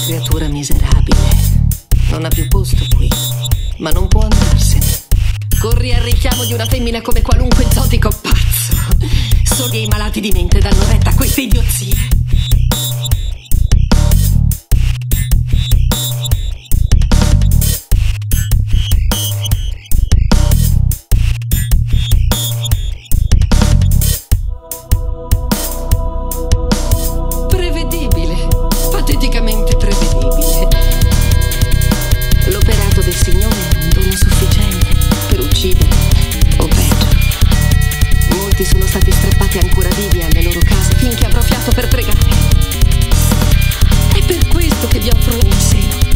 creatura miserabile. Non ha più posto qui, ma non può andarsene. Corri al richiamo di una femmina come qualunque zotico pazzo. Solo i malati di mente danno retta a queste idiozie. Prevedibile, pateticamente prevedibile. L'operato del Signore è un dono sufficiente per uccidere, o peggio. Molti sono stati strappati ancora vivi alle loro case finché avrò fiato per pregare. È per questo che vi offro il mio seno.